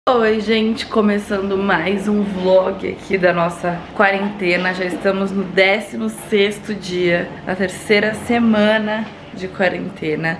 Oi gente, começando mais um vlog aqui da nossa quarentena. Já estamos no 16º dia, na terceira semana de quarentena.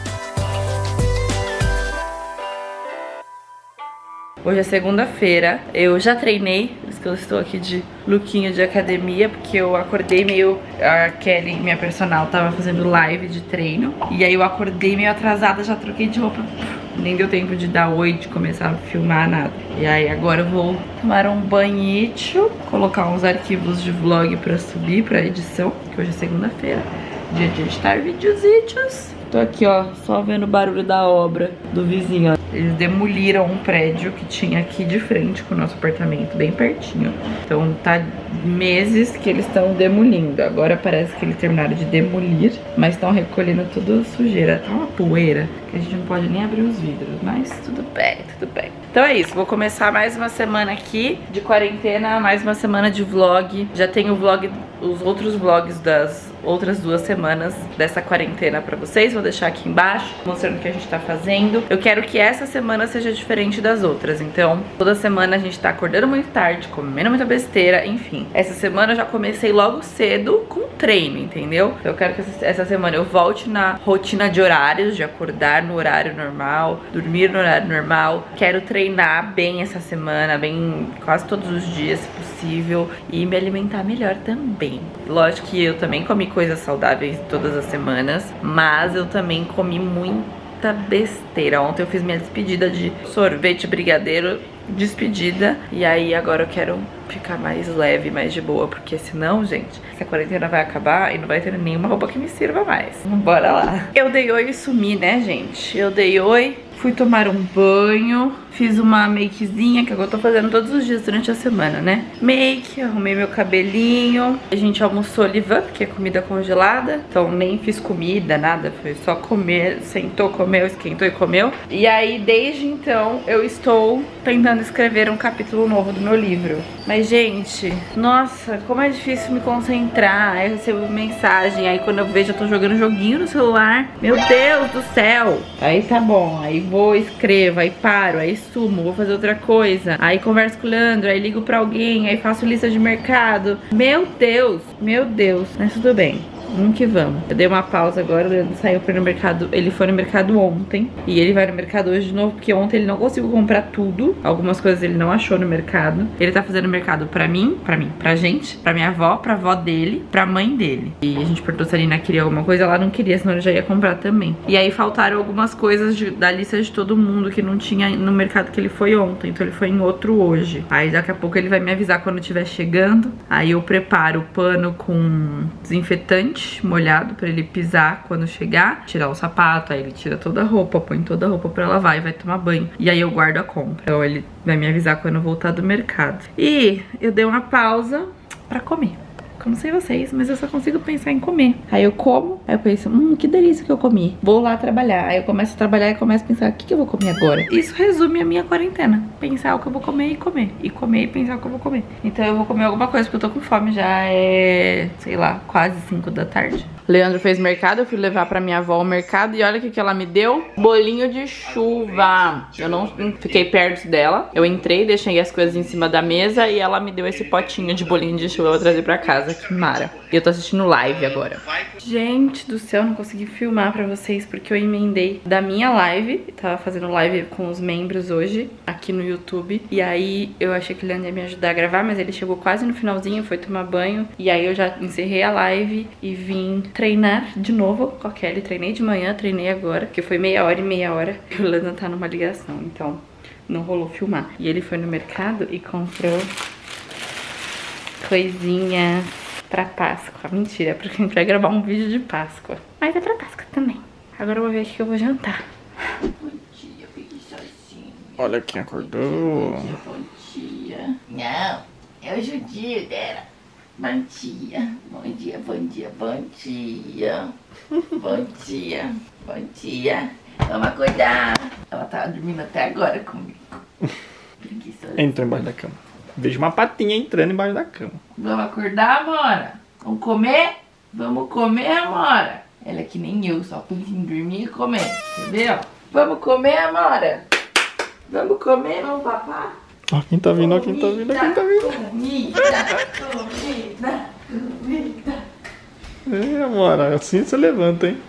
Hoje é segunda-feira, eu já treinei, por isso que eu estou aqui de lookinho de academia, porque eu acordei meio... A Kelly, minha personal, tava fazendo live de treino, e aí eu acordei meio atrasada, já troquei de roupa, nem deu tempo de dar oi, de começar a filmar nada. E aí agora eu vou tomar um banhito, colocar uns arquivos de vlog pra subir pra edição, que hoje é segunda-feira, dia de editar videozinhos. Tô aqui, ó, só vendo o barulho da obra do vizinho, ó. Eles demoliram um prédio que tinha aqui de frente com o nosso apartamento, bem pertinho. Então tá meses que eles estão demolindo. Agora parece que eles terminaram de demolir, mas estão recolhendo toda a sujeira. Tá uma poeira que a gente não pode nem abrir os vidros, mas tudo bem, tudo bem. Então é isso, vou começar mais uma semana aqui de quarentena, mais uma semana de vlog. Já tenho o vlog, os outros vlogs das outras 2 semanas dessa quarentena pra vocês. Vou deixar aqui embaixo, mostrando o que a gente tá fazendo. Eu quero que essa semana seja diferente das outras. Então, toda semana a gente tá acordando muito tarde, comendo muita besteira, enfim. Essa semana eu já comecei logo cedo com treino, entendeu? Eu quero que essa semana eu volte na rotina de horários, de acordar no horário normal, dormir no horário normal. Quero treinar bem essa semana, bem quase todos os dias, se possível, e me alimentar melhor também. Lógico que eu também comi coisas saudáveis todas as semanas, mas eu também comi muita besteira. Ontem eu fiz minha despedida de sorvete brigadeiro, despedida, e aí agora eu quero ficar mais leve, mais de boa, porque senão, gente, essa quarentena vai acabar e não vai ter nenhuma roupa que me sirva mais. Bora lá. Eu dei oi e sumi, né, gente? Eu dei oi, fui tomar um banho, fiz uma makezinha, que agora eu tô fazendo todos os dias durante a semana, né? Make, arrumei meu cabelinho. A gente almoçou levain, que é comida congelada. Então nem fiz comida, nada, foi só comer. Sentou, comeu, esquentou e comeu. E aí, desde então, eu estou tentando escrever um capítulo novo do meu livro. Mas, gente, nossa, como é difícil me concentrar. Aí eu recebo mensagem, aí quando eu vejo eu tô jogando joguinho no celular. Meu Deus do céu! Aí tá bom, aí vou, escrevo, aí paro, aí sumo, vou fazer outra coisa, aí converso com o Leandro, aí ligo pra alguém, aí faço lista de mercado. Meu Deus, mas tudo bem. Vamos que vamos. Eu dei uma pausa agora, o Leandro saiu pra ir no mercado. Ele foi no mercado ontem e ele vai no mercado hoje de novo, porque ontem ele não conseguiu comprar tudo. Algumas coisas ele não achou no mercado. Ele tá fazendo mercado pra gente, pra minha avó, pra avó dele, pra mãe dele. E a gente perguntou se a Nina queria alguma coisa, ela não queria, senão ele já ia comprar também. E aí faltaram algumas coisas da lista de todo mundo que não tinha no mercado que ele foi ontem, então ele foi em outro hoje. Aí daqui a pouco ele vai me avisar quando estiver chegando. Aí eu preparo o pano com desinfetante molhado pra ele pisar quando chegar, tirar o sapato, aí ele tira toda a roupa, põe toda a roupa pra lavar e vai tomar banho. E aí eu guardo a compra. Então ele vai me avisar quando eu voltar do mercado. E eu dei uma pausa pra comer. Eu não sei vocês, mas eu só consigo pensar em comer. Aí eu como, aí eu penso, que delícia que eu comi. Vou lá trabalhar. Aí eu começo a trabalhar e começo a pensar, o que eu vou comer agora? Isso resume a minha quarentena. Pensar o que eu vou comer e comer. E comer e pensar o que eu vou comer. Então eu vou comer alguma coisa, porque eu tô com fome. Já é, sei lá, quase 5 da tarde. Leandro fez mercado, eu fui levar pra minha avó ao mercado e olha o que ela me deu. Bolinho de chuva. Eu não fiquei perto dela. Eu entrei, deixei as coisas em cima da mesa e ela me deu esse potinho de bolinho de chuva. Eu vou trazer pra casa, que mara. E eu tô assistindo live agora. Gente do céu, não consegui filmar pra vocês porque eu emendei da minha live. Tava fazendo live com os membros hoje aqui no YouTube. E aí eu achei que ele ia me ajudar a gravar, mas ele chegou quase no finalzinho, foi tomar banho. E aí eu já encerrei a live e vim treinar de novo com a Kelly. Treinei de manhã, treinei agora, que foi meia hora e meia hora. O Leandro tá numa ligação, então não rolou filmar. E ele foi no mercado e comprou coisinhas pra Páscoa. Mentira, porque a gente vai gravar um vídeo de Páscoa. Mas é pra Páscoa também. Agora eu vou ver o que eu vou jantar. Bom dia, preguiçosinho. Olha quem acordou. Bom dia. Não, é o judio dela. Bom dia, bom dia, bom dia, bom dia. Bom dia, bom dia. Vamos acordar. Ela tá dormindo até agora comigo. Preguiçosa. Entrou embaixo da cama. Vejo uma patinha entrando embaixo da cama. Vamos acordar, Amora? Vamos comer? Vamos comer, Amora? Ela é que nem eu, só pensa em dormir e comer. Entendeu? Vamos comer, Amora? Vamos comer, vamos papar? Ó, quem tá vindo, ó, quem tá vindo, ó, quem tá vindo. Comida. É, amor, assim você levanta, hein?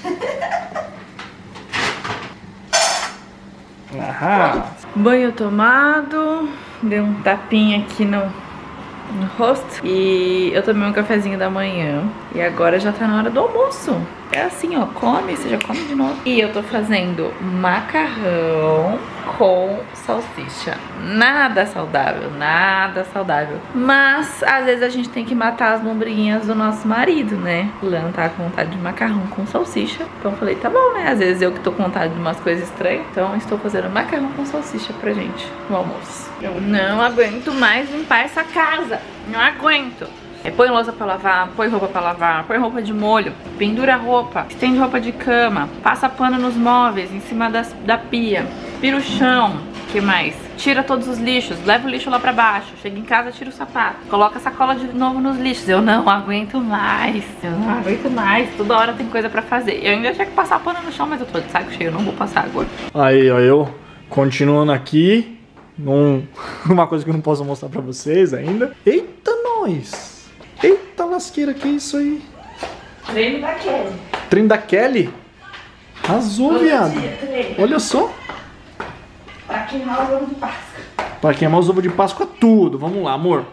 Aham. Banho tomado, dei um tapinha aqui no rosto e eu tomei um cafezinho da manhã e agora já tá na hora do almoço. É assim, ó, come, você já come de novo. E eu tô fazendo macarrão com salsicha. Nada saudável, nada saudável. Mas, às vezes a gente tem que matar as lombriguinhas do nosso marido, né? O Leandro tá com vontade de macarrão com salsicha. Então eu falei, tá bom, né? Às vezes eu que tô com vontade de umas coisas estranhas. Então eu estou fazendo macarrão com salsicha pra gente no almoço. Eu não aguento mais limpar essa casa. Não aguento. Põe louça pra lavar, põe roupa pra lavar, põe roupa de molho, pendura roupa, estende roupa de cama, passa pano nos móveis, em cima da pia, vira o chão, que mais? Tira todos os lixos, leva o lixo lá pra baixo, chega em casa, tira o sapato, coloca a sacola de novo nos lixos. Eu não aguento mais, toda hora tem coisa pra fazer. Eu ainda tinha que passar pano no chão, mas eu tô de saco cheio, eu não vou passar agora. Aí, ó, eu continuando aqui, uma coisa que eu não posso mostrar pra vocês ainda. Eita, nós! Eita lasqueira, que isso aí? Treino da Kelly. Treino da Kelly? Arrasou, viado. Olha só. Pra queimar os ovos de Páscoa. Pra queimar os ovos de Páscoa tudo. Vamos lá, amor.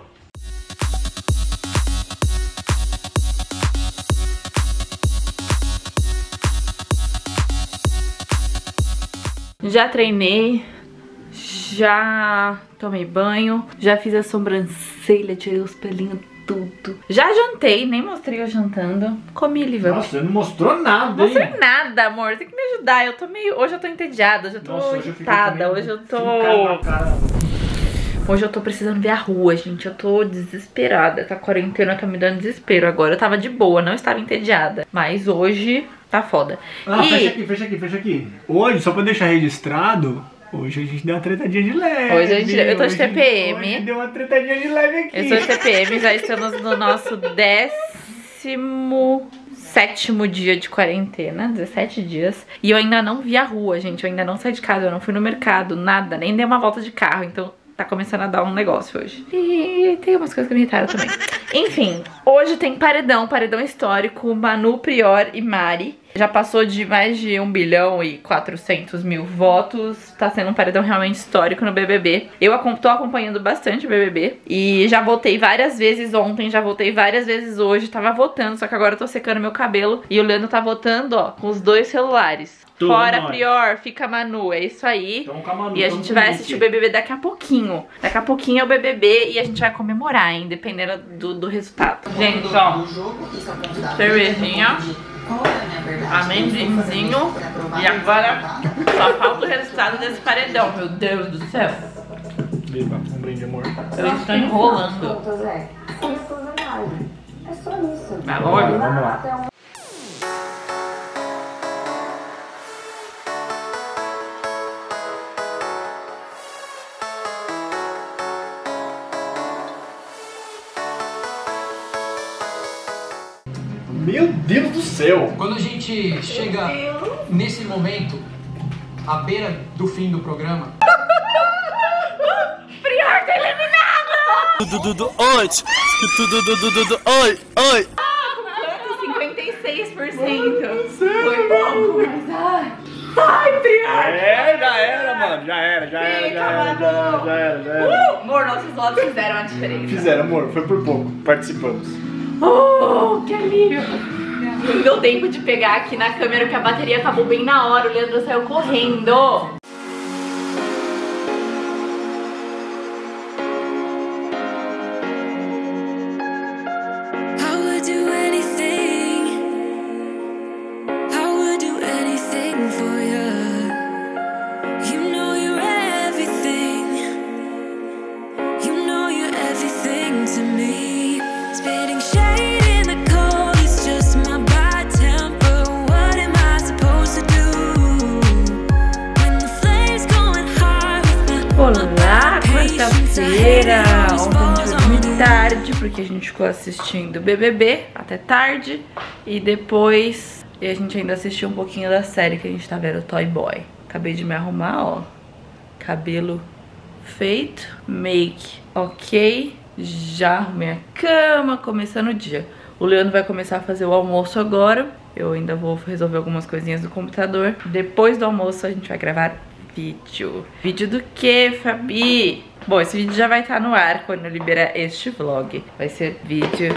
Já treinei, já tomei banho, já fiz a sobrancelha, tirei os pelinhos tudo. Já jantei, nem mostrei eu jantando. Comi, Liva. Nossa, você não mostrou nada, não mostrei nada, amor. Tem que me ajudar. Hoje eu tô entediada, hoje eu tô irritada, Hoje eu tô precisando ver a rua, gente. Eu tô desesperada. A quarentena tá me dando desespero agora. Eu tava de boa, não estava entediada. Mas hoje tá foda. Ah, fecha aqui. Hoje, só pra deixar registrado, hoje a gente deu uma tretadinha de leve. Eu tô de TPM. Hoje deu uma tretadinha de leve aqui. Eu tô de TPM, já estamos no nosso 17º dia de quarentena, 17 dias. E eu ainda não vi a rua, gente. Eu ainda não saí de casa, eu não fui no mercado, nada. Nem dei uma volta de carro, então tá começando a dar um negócio hoje. E tem umas coisas que me irritaram também. Enfim, hoje tem paredão histórico, Manu, Prior e Mari. Já passou de mais de 1.400.000 votos. Tá sendo um paredão realmente histórico no BBB. Eu tô acompanhando bastante o BBB. E já votei várias vezes ontem, já votei várias vezes hoje. Tava votando, só que agora eu tô secando meu cabelo. E o Leandro tá votando, ó, com os 2 celulares. Tudo Fora nós. Prior, fica Manu, é isso aí. Então, com a Manu, e a gente vai assistir o BBB daqui a pouquinho. Daqui a pouquinho é o BBB e a gente vai comemorar, hein, dependendo do resultado. Gente, ó, cervejinha, amendoinzinho e agora só falta o resultado desse paredão, meu Deus do céu. Beba, um brinde, amor. Eu estou enrolando. É só isso. Agora, Vamos lá. Meu Deus do céu! Quando a gente chega nesse momento, à beira do fim do programa... Prior tá eliminado! Oi! Quanto? 56%. Foi pouco, mas ai. Sai, Prior! Já era, mano. Já era. Amor, nossos votos fizeram a diferença. Fizeram, amor. Foi por pouco. Participamos. Oh, que alívio! Não deu tempo de pegar aqui na câmera que a bateria acabou bem na hora. O Leandro saiu correndo. Olá, quarta-feira. Ontem a gente foi muito tarde porque a gente ficou assistindo BBB até tarde. E depois a gente ainda assistiu um pouquinho da série que a gente tá vendo, Toy Boy. Acabei de me arrumar, ó. cabelo feito, make ok, já arrumei a cama, começando o dia. O Leandro vai começar a fazer o almoço agora. Eu ainda vou resolver algumas coisinhas do computador. Depois do almoço a gente vai gravar vídeo. Vídeo do que, Fabi? Bom, esse vídeo já vai estar no ar quando eu liberar este vlog. Vai ser vídeo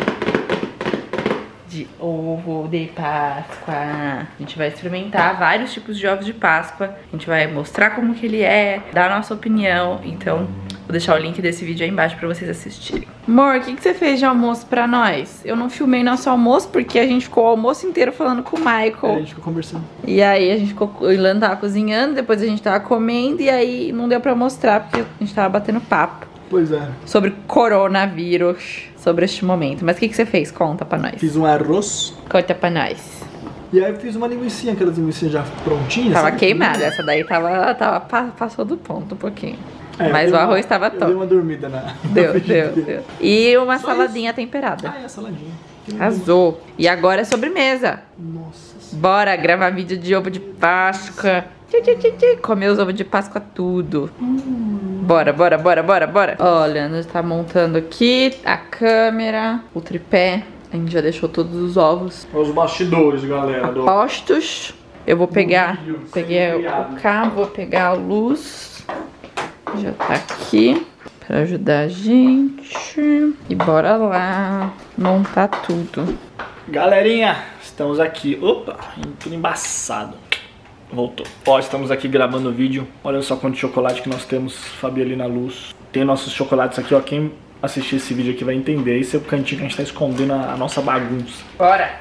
de ovo de Páscoa. A gente vai experimentar vários tipos de ovos de Páscoa. A gente vai mostrar como que ele é, dar a nossa opinião. Então, vou deixar o link desse vídeo aí embaixo pra vocês assistirem. Amor, o que você fez de almoço pra nós? Eu não filmei nosso almoço porque a gente ficou o almoço inteiro falando com o Michael. A gente ficou conversando. E aí a gente ficou, o Ilan tava cozinhando, depois a gente tava comendo e aí não deu pra mostrar porque a gente tava batendo papo. Pois é. Sobre coronavírus, sobre este momento. Mas o que você fez? Conta pra nós. Fiz um arroz. Conta pra nós. E aí eu fiz uma linguicinha, aquelas linguiçinhas já prontinhas. Tava sabe? queimada, essa daí passou do ponto um pouquinho. É, mas o arroz tava top. Deu uma dormida na Deu. E uma Só saladinha temperada. Ah, é a saladinha. Arrasou. E agora é sobremesa. Nossa senhora. Bora gravar vídeo de ovo de Páscoa. Comer os ovos de Páscoa tudo. Bora. Olha, nós tá montando aqui a câmera, o tripé. A gente já deixou todos os ovos Os bastidores, galera. postos. Eu vou pegar, vídeo, peguei sem o cabo, vou pegar a luz. Já tá aqui pra ajudar a gente. E bora lá montar tudo. Galerinha, estamos aqui. Opa, tudo embaçado. Voltou. Ó, estamos aqui gravando o vídeo. Olha só quanto chocolate que nós temos, Fabi, ali na luz. Tem nossos chocolates aqui, ó. Quem assistir esse vídeo aqui vai entender. Esse é o cantinho que a gente tá escondendo a nossa bagunça. Bora.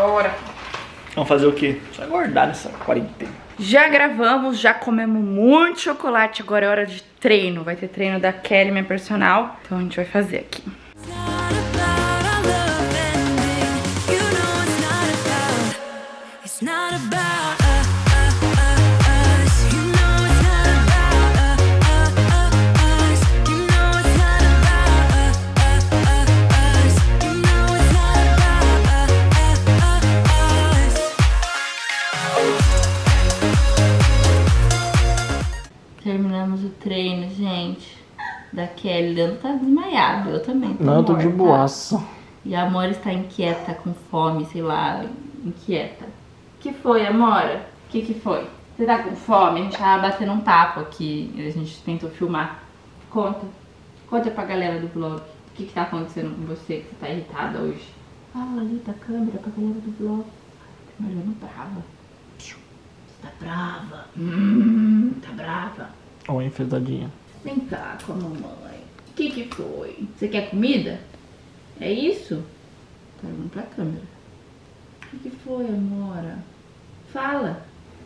Vamos fazer o quê? Só engordar nessa quarentena. Já gravamos, já comemos muito chocolate. Agora é hora de treino. Vai ter treino da Kelly, minha personal. Então a gente vai fazer aqui. Terminamos o treino, gente, da Kelly. Leandro tá desmaiado, eu também tô Não, eu tô de morta. boaça. E a Amora está inquieta, com fome, sei lá, inquieta. Que foi, Amora? Que foi? Você tá com fome? A gente tava batendo um papo aqui, a gente tentou filmar. Conta pra galera do vlog. O que tá acontecendo com você, que você tá irritada hoje? Fala ali da câmera pra galera do vlog. Tá me olhando brava. Você tá brava? Tá brava? Ó, enfesadinha. Vem cá com a mamãe. O que foi? Você quer comida? É isso? Tá olhando pra câmera. O que foi, Amora? Fala.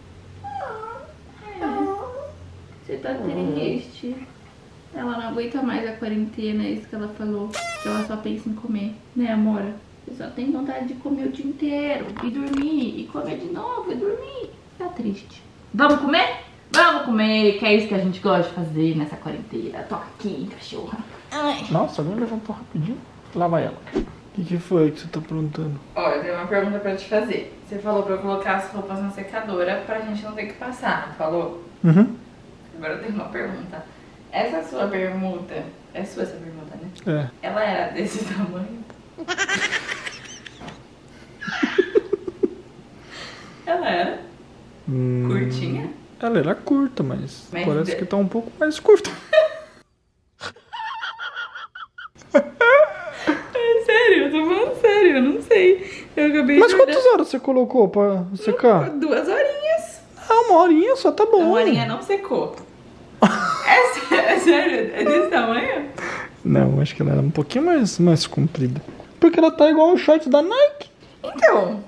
Você tá triste. Ela não aguenta mais a quarentena, é isso que ela falou. Que ela só pensa em comer, né, Amora? Você só tem vontade de comer o dia inteiro e dormir, e comer de novo e dormir. Tá triste. Vamos comer? Vamos comer, que é isso que a gente gosta de fazer nessa quarentena. Toca aqui, cachorra. Ai. Nossa, alguém levantou rapidinho. Lá vai ela. O que foi que você tá perguntando? Olha, eu tenho uma pergunta pra te fazer. Você falou pra eu colocar as roupas na secadora pra gente não ter que passar, não falou? Uhum. Agora eu tenho uma pergunta. Essa sua bermuda, é sua essa bermuda, né? É. Ela era desse tamanho? Ela era curtinha? Ela era curta, mas Mas parece que tá um pouco mais curta. É sério, eu tô falando sério, eu não sei. Eu acabei Mas de quantas olhar. horas você colocou pra secar? 2 horinhas. Ah, 1 horinha só tá bom. 1 horinha não secou. É sério? É desse tamanho? Não, acho que ela era um pouquinho mais comprida. Porque ela tá igual um short da Nike. Então.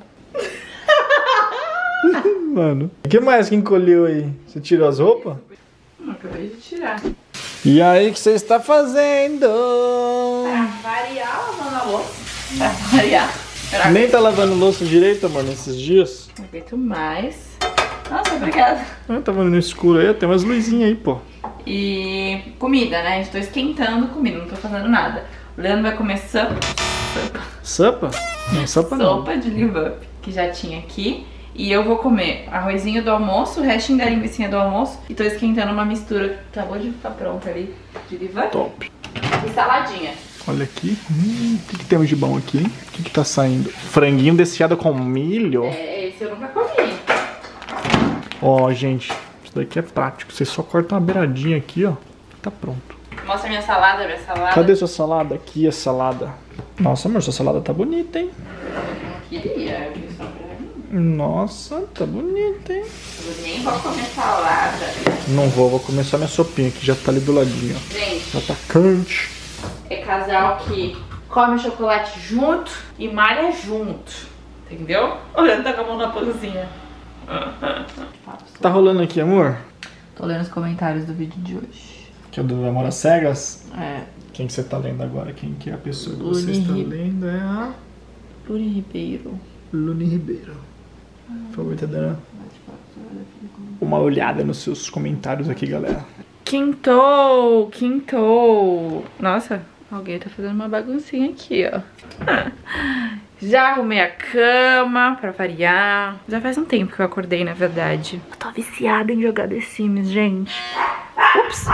Mano. O que mais que encolheu aí? Você tirou as roupas? Não, acabei de tirar. E aí, o que você está fazendo? Pra variar, lavando a louça. Pra variar. Nem tá lavando louça direito, amor, nesses dias? Não aguento mais. Nossa, obrigada. Ah, tá vendo no escuro aí? Tem umas luzinhas aí, pô. E comida, né? Estou esquentando comida, não tô fazendo nada. O Leandro vai comer sopa. Sopa? Não, sopa não. Sopa de live up, que já tinha aqui. E eu vou comer arrozinho do almoço, o restinho da linguiça do almoço. E tô esquentando uma mistura que acabou de ficar pronta ali, de liva. Top. E saladinha. Olha aqui. O que temos de bom aqui, hein? O que tá saindo? Franguinho desfiado com milho. É, esse eu nunca comi. Ó, gente, isso daqui é prático. Você só corta uma beiradinha aqui, ó. Tá pronto. Mostra minha salada, Cadê sua salada? Aqui a salada. Nossa, amor, sua salada tá bonita, hein? Eu não queria, eu quis só pra mim. Nossa, tá bonita, hein? Eu nem vou comer salada. Não vou comer só minha sopinha, que já tá ali do ladinho, ó. Gente, Já tá quente. é casal que come chocolate junto e malha junto. Entendeu? Olhando, tá com a mão na pancinha. Tá rolando aqui, amor? Tô lendo os comentários do vídeo de hoje. Que é do Amor às Cegas? É. Quem que você tá lendo agora? Quem que é a pessoa que Luni você está Ribeiro. lendo? É a Luni Ribeiro. Luni Ribeiro. Por favor, tá dando uma olhada nos seus comentários aqui, galera. Quintou! Nossa, alguém tá fazendo uma baguncinha aqui, ó. Já arrumei a cama pra variar. Já faz um tempo que eu acordei, na verdade. Eu tô viciada em jogar The Sims, gente. Ups.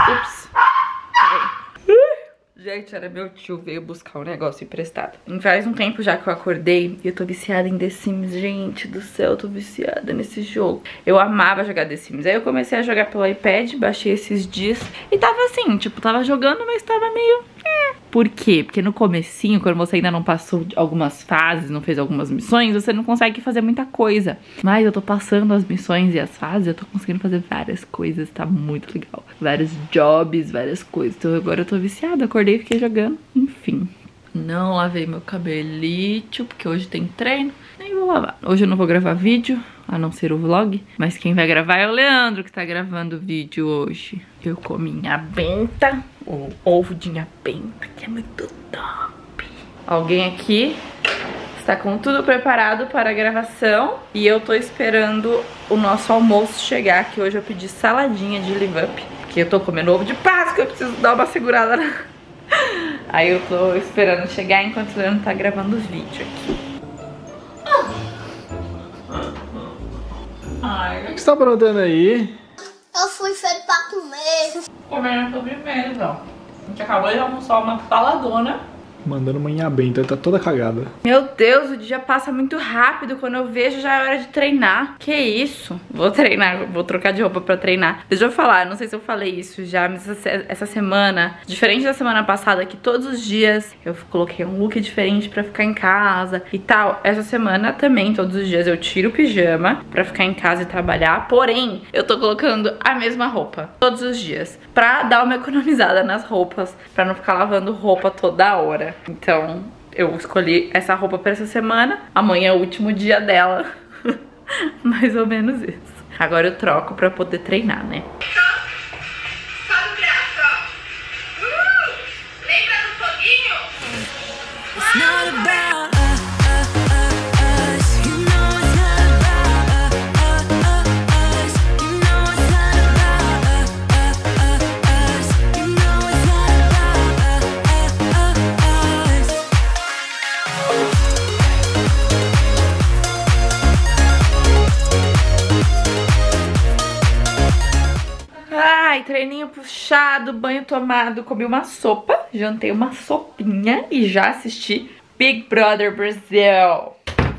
Gente, era meu tio, veio buscar um negócio emprestado. Faz um tempo já que eu acordei e eu tô viciada em The Sims. Gente do céu, eu tô viciada nesse jogo. Eu amava jogar The Sims. Aí eu comecei a jogar pelo iPad, baixei esses dias e tava assim, tipo, tava jogando, mas tava meio... Por quê? Porque no comecinho, quando você ainda não passou algumas fases, não fez algumas missões, você não consegue fazer muita coisa. Mas eu tô passando as missões e as fases, eu tô conseguindo fazer várias coisas, tá muito legal. Vários jobs, várias coisas. Então agora eu tô viciada, acordei e fiquei jogando. Enfim. Não lavei meu cabelito, porque hoje tem treino. Nem vou lavar. Hoje eu não vou gravar vídeo, a não ser o vlog. Mas quem vai gravar é o Leandro, que tá gravando o vídeo hoje. Eu comi minha benta, o ovo de minha benta, que é muito top. Alguém aqui está com tudo preparado para a gravação. E eu tô esperando o nosso almoço chegar, que hoje eu pedi saladinha de live up. Porque eu tô comendo ovo de Páscoa, eu preciso dar uma segurada na... Aí eu tô esperando chegar enquanto o Leandro tá gravando o vídeo aqui. Ai, O que você tá aprontando aí? Eu fui feito pra comer. comendo sobremesa. A gente acabou de almoçar uma saladona. Mandando manhã benta, tá toda cagada. Meu Deus, o dia passa muito rápido. Quando eu vejo, já é hora de treinar. Que isso? Vou treinar, vou trocar de roupa pra treinar. Deixa eu falar, não sei se eu falei isso já, mas essa semana, diferente da semana passada, que todos os dias eu coloquei um look diferente pra ficar em casa e tal. Essa semana também, todos os dias eu tiro o pijama pra ficar em casa e trabalhar. Porém, eu tô colocando a mesma roupa todos os dias pra dar uma economizada nas roupas, pra não ficar lavando roupa toda hora. Então, eu escolhi essa roupa pra essa semana. Amanhã é o último dia dela. Mais ou menos isso. Agora eu troco pra poder treinar, né? Sobe, criança. Lembra do foguinho? It's not about us, you know it's not about us, you know it's not about us, you know it's not about us. Ai, treininho puxado, banho tomado, comi uma sopa, jantei uma sopinha e já assisti Big Brother Brasil.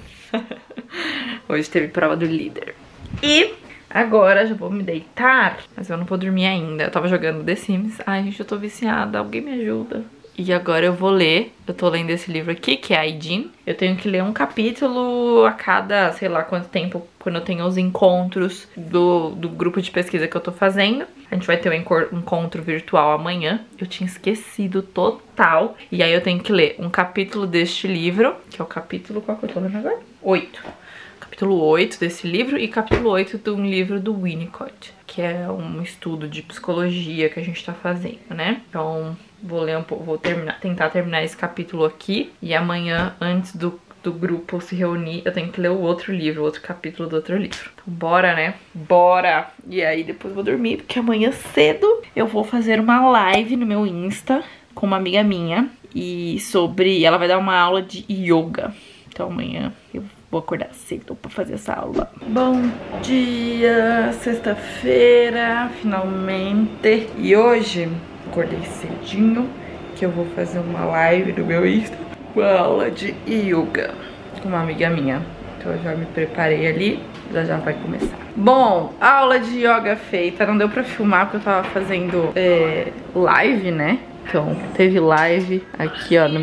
Hoje teve prova do líder. E agora já vou me deitar, mas eu não vou dormir ainda. Eu tava jogando The Sims. Ai, gente, eu tô viciada, alguém me ajuda. E agora eu vou ler, eu tô lendo esse livro aqui, que é a Aidin. Eu tenho que ler um capítulo a cada, sei lá quanto tempo, quando eu tenho os encontros do grupo de pesquisa que eu tô fazendo. A gente vai ter um encontro virtual amanhã. Eu tinha esquecido total. E aí eu tenho que ler um capítulo deste livro, que é o capítulo, qual que eu tô lendo agora? 8. Capítulo 8 desse livro e capítulo 8 de um livro do Winnicott, que é um estudo de psicologia que a gente tá fazendo, né? Então, vou ler um pouco, vou tentar terminar esse capítulo aqui. E amanhã, antes do grupo se reunir, eu tenho que ler o outro livro, o outro capítulo do outro livro. Então, bora, né? Bora! E aí, depois eu vou dormir, porque amanhã cedo eu vou fazer uma live no meu Insta com uma amiga minha. E ela vai dar uma aula de yoga. Então, amanhã eu Vou acordar cedo pra fazer essa aula. Bom dia, sexta-feira, finalmente. E hoje, acordei cedinho, que eu vou fazer uma live no meu Insta, uma aula de yoga com uma amiga minha. Então eu já me preparei ali, já vai começar. Bom, aula de yoga feita. Não deu pra filmar porque eu tava fazendo live, né? Então teve live aqui, ó,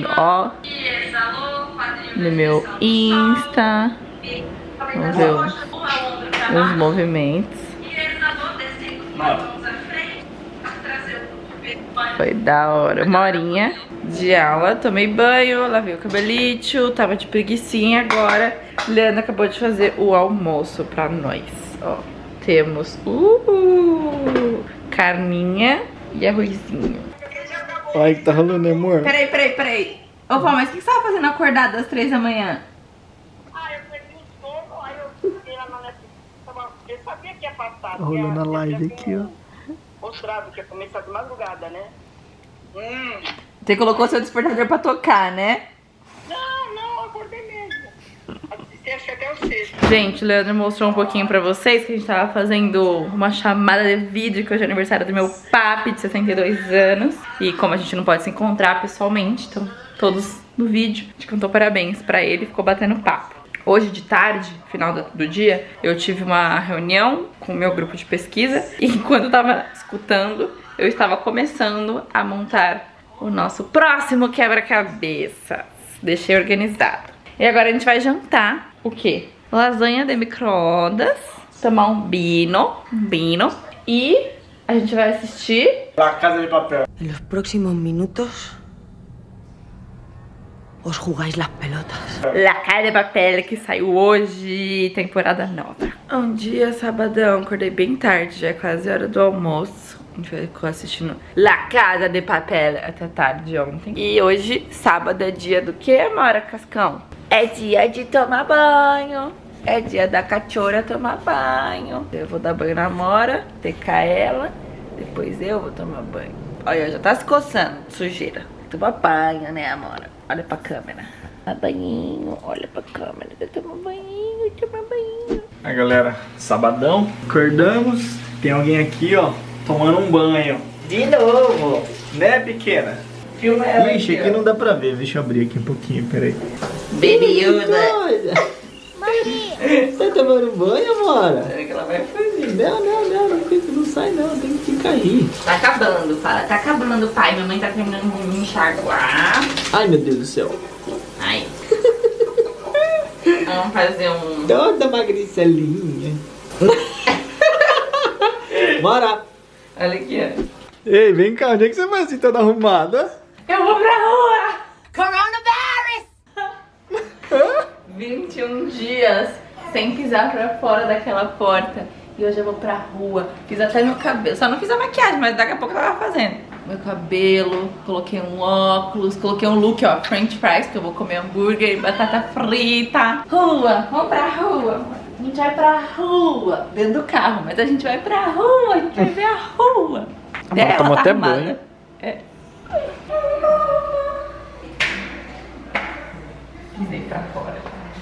no meu Insta. Vamos ver os movimentos. Foi da hora. Uma horinha de aula. Tomei banho, lavei o cabelito, tava de preguicinha agora. Leandro acabou de fazer o almoço pra nós. Ó, temos carninha e arrozinho. Olha que tá rolando, né, amor? Peraí. Ô, Pô, mas o que você tava fazendo acordado às 3 da manhã? Eu peguei um sono, aí eu fiquei lá na eu sabia que ia passar. Tá rolando a live aqui, ó. Mostrado que ia começar de madrugada, né? Você colocou seu despertador pra tocar, né? Não, eu acordei mesmo. Você acha até o sexto. Gente, o Leandro mostrou um pouquinho pra vocês que a gente tava fazendo uma chamada de vídeo, que hoje é aniversário do meu papi, de 62 anos. E como a gente não pode se encontrar pessoalmente, então todos no vídeo, a gente cantou parabéns pra ele e ficou batendo papo. Hoje de tarde, final do dia, eu tive uma reunião com o meu grupo de pesquisa. E enquanto eu tava escutando, eu estava começando a montar o nosso próximo quebra-cabeças. Deixei organizado. E agora a gente vai jantar o quê? Lasanha de micro-ondas, tomar um vino, e a gente vai assistir La Casa de Papel. En los próximos minutos os jugáis las pelotas. La Casa de Papel, que saiu hoje, temporada nova. Um dia, sabadão, acordei bem tarde, já é quase hora do almoço. A gente ficou assistindo La Casa de Papel até tarde ontem. E hoje, sábado, é dia do quê, Mora Cascão? É dia de tomar banho. É dia da cachorra tomar banho. Eu vou dar banho na Mora, secar ela, depois eu vou tomar banho. Olha, já tá se coçando, sujeira. Toma banho, né, Amora? Olha pra câmera. Toma banhinho, olha pra câmera. Toma banhinho, toma banhinho. Aí, galera, sabadão, acordamos. Tem alguém aqui, ó, tomando um banho. De novo, né, pequena? Filma ela. Ixi, aqui não dá pra ver. Deixa eu abrir aqui um pouquinho, peraí. Babyuda. Tá tomando banho, Amora? Será que ela vai fugir? Não sai não, tem que ficar aí. Tá acabando, fala. Tá acabando, pai. Minha mãe tá terminando de me enxaguar. Ai, meu Deus do céu. Ai. Vamos fazer um... Toda magricelinha. Bora. Olha aqui, ó. Ei, vem cá, onde é que você vai assim, toda arrumada? Eu vou pra rua! Coronavirus! 21 dias sem pisar pra fora daquela porta. E hoje eu vou pra rua. Fiz até meu cabelo. Só não fiz a maquiagem, mas daqui a pouco eu tava fazendo. Meu cabelo, coloquei um óculos, coloquei um look, ó, French fries, que eu vou comer hambúrguer e batata frita. Rua, vamos pra rua. A gente vai pra rua, dentro do carro, mas a gente vai pra rua, a gente vai ver a rua. Até tomou ela tá até armada. banho. É. Pisei pra fora.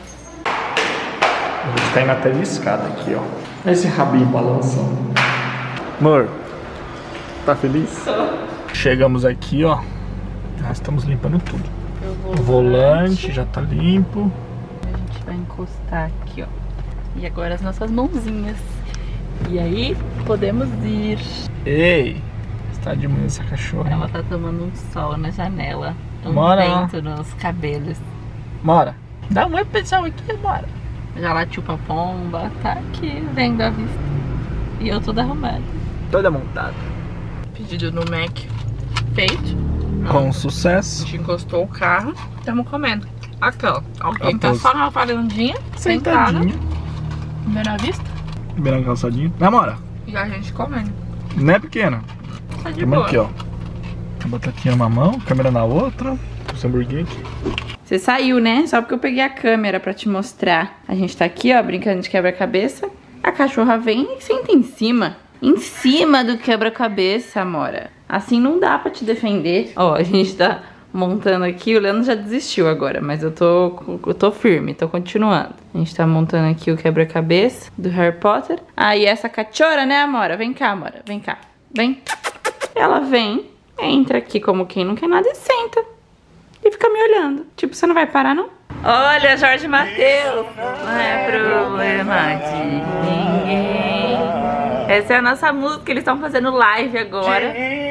A gente tá indo até de escada aqui, ó. Olha esse rabinho balançando. Amor, tá feliz? Chegamos aqui, ó. Já estamos limpando tudo. O volante já tá limpo. A gente vai encostar aqui, ó. E agora as nossas mãozinhas. E aí, podemos ir. Ei, está de manhã essa cachorra. Ela tá tomando um sol na janela. Um Bora. vento nos cabelos. Bora. Dá um oi pro pessoal aqui, bora. Já latiu pra pomba, tá aqui vendo a vista. E eu toda arrumada. Toda montada. Pedido no Mac feito. Com A sucesso. gente encostou o carro. Estamos comendo. Aqui, ó. Alguém Ah, tá tá. só na varandinha, sentada, Sentadinha. vendo a vista. Beirando calçadinho. Namora. E a gente comendo. Né, pequena? Tá de Tamo boa. aqui, ó. A batatinha numa mão, câmera na outra. O hamburguinho aqui. Você saiu, né? Só porque eu peguei a câmera pra te mostrar. A gente tá aqui, ó, brincando de quebra-cabeça. A cachorra vem e senta em cima. Em cima do quebra-cabeça, Amora. Assim não dá pra te defender. Ó, a gente tá montando aqui. O Leandro já desistiu agora, mas eu tô firme, tô continuando. A gente tá montando aqui o quebra-cabeça do Harry Potter. E essa cachorra, né, Amora? Vem cá, Amora, vem cá. Vem. Ela vem, entra aqui como quem não quer nada e senta. E fica me olhando. Tipo, você não vai parar, não? Olha, Jorge Mateus. Não é problema de ninguém. Essa é a nossa música. Eles estão fazendo live agora.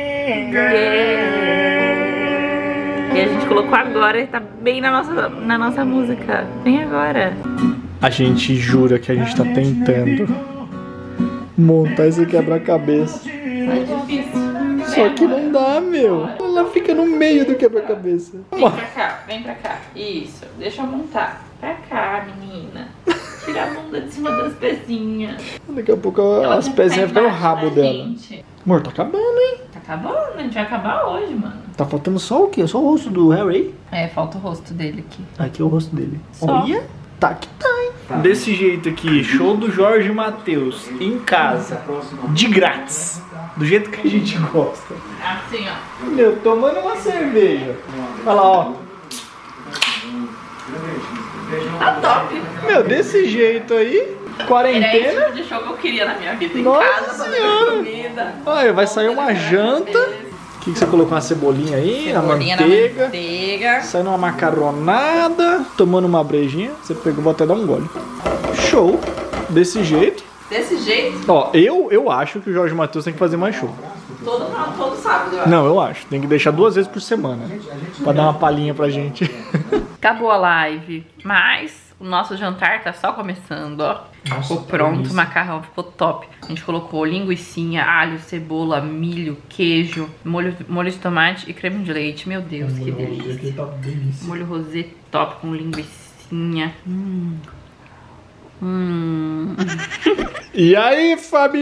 E a gente colocou agora e tá bem na nossa música. Vem agora. A gente jura que a gente tá tentando montar esse quebra-cabeça. Tá difícil. Só que não dá, meu. Ela fica no meio do quebra-cabeça. Vem pra cá. Isso, deixa eu montar. Pra cá, menina. Tira a bunda de cima das pezinhas. Daqui a pouco as pezinhas ficam no rabo dela. Amor, tá acabando, hein? Tá acabando, a gente vai acabar hoje, mano. Tá faltando só o quê? Só o rosto do Harry? É, falta o rosto dele aqui. Aqui é o rosto dele. Só. Olha, tá que tá, hein? Desse jeito aqui, show do Jorge Mateus em casa, de grátis, do jeito que a gente gosta. Assim, ó. Meu, tomando uma cerveja. Olha lá, ó. Tá top. Meu, desse jeito aí, Era esse quarentena. tipo de show que eu queria na minha vida. Em Nossa casa, fazendo Senhora. comida. Olha, vai sair uma janta. O que você colocou? Uma cebolinha aí, Cebolinha na manteiga. na manteiga. Saindo uma macarronada, tomando uma brejinha. Você pegou, vou até dar um gole. Show. Desse jeito. Desse jeito, Ó, eu acho que o Jorge Mateus tem que fazer mais show. todo sábado, eu acho. Não, eu acho. Tem que deixar 2 vezes por semana. Pra dar uma palhinha pra gente. Acabou a live, mas o nosso jantar tá só começando, ó. Ficou pronto, o macarrão ficou top. A gente colocou linguicinha, alho, cebola, milho, queijo, molho de tomate e creme de leite. Meu Deus, que delícia. Molho rosé top com linguicinha. E aí,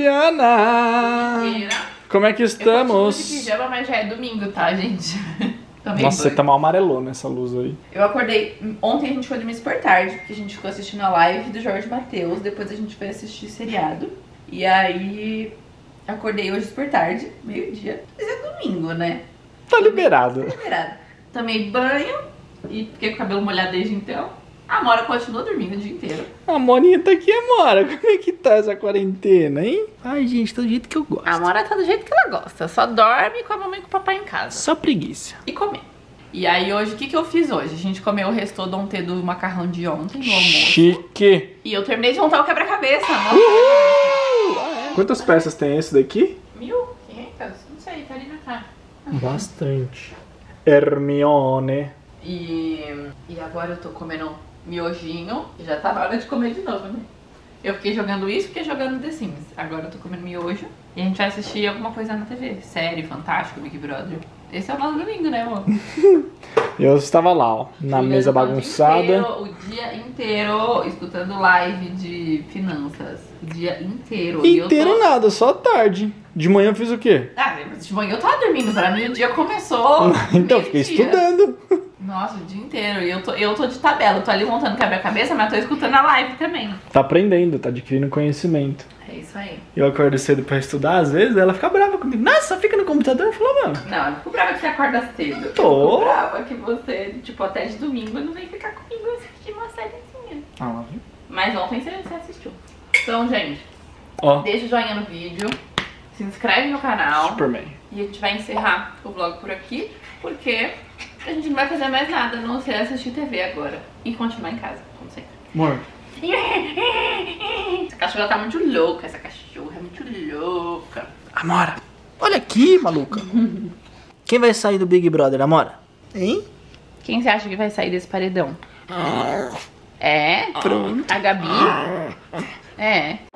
Fabiana? Como é que Eu continuo de estamos? pijama, mas já é domingo, tá, gente? Tomei Nossa, você banho. tá mal amarelona essa luz aí. Eu acordei, ontem a gente foi dormir super tarde, porque a gente ficou assistindo a live do Jorge Mateus, depois a gente foi assistir seriado. E aí, acordei hoje super tarde, meio-dia. Mas é domingo, né? Tá liberado. Liberado. Tomei banho e fiquei com o cabelo molhado desde então. A Amora continua dormindo o dia inteiro. A Morinha tá aqui, Amora. Como é que tá essa quarentena, hein? Ai, gente, tá do jeito que eu gosto. A Amora tá do jeito que ela gosta, só dorme com a mamãe e com o papai em casa. Só preguiça. E comer. E aí hoje, o que eu fiz hoje? A gente comeu o resto do ontem do macarrão de ontem no almoço. Chique. E eu terminei de montar o quebra-cabeça. Nossa, Quantas peças tem esse daqui? 1.500? Não sei, tá ali na cara. Bastante. Hermione. E agora eu tô comendo miojinho. Já tá na hora de comer de novo, né? Eu fiquei jogando isso, fiquei jogando The Sims. Agora eu tô comendo miojo. E a gente vai assistir alguma coisa na TV. Série, Fantástico, Big Brother. Esse é o nosso domingo, né, amor? Eu estava lá, ó, na mesa bagunçada. O dia inteiro escutando live de finanças. O dia inteiro. Inteiro nada, só tarde. De manhã eu fiz o quê? Ah, mas de manhã eu tava dormindo. Pra mim o dia começou. Então, eu fiquei meio-dia. estudando. Nossa, o dia inteiro. E eu tô de tabela. Eu tô ali montando quebra-cabeça, mas tô escutando a live também. Tá aprendendo, tá adquirindo conhecimento. É isso aí. Eu acordo cedo pra estudar, às vezes ela fica brava comigo. Nossa, só fica no computador. Eu falo, mano. Não, eu fico brava que você acorda cedo. Tô. Eu fico brava que você, tipo, até de domingo não vem ficar comigo assistir uma sériezinha. Ah, viu? Mas ontem você assistiu. Então, gente, Ó, deixa o joinha no vídeo. Se inscreve no canal. Superman. E a gente vai encerrar o vlog por aqui, porque a gente não vai fazer mais nada, a não ser assistir TV agora. E continuar em casa, como sempre. Amor. Essa cachorra tá muito louca, essa cachorra é muito louca. Amora, olha aqui, maluca. Quem vai sair do Big Brother, Amora? Hein? Quem você acha que vai sair desse paredão? É? Pronto. A Gabi? É.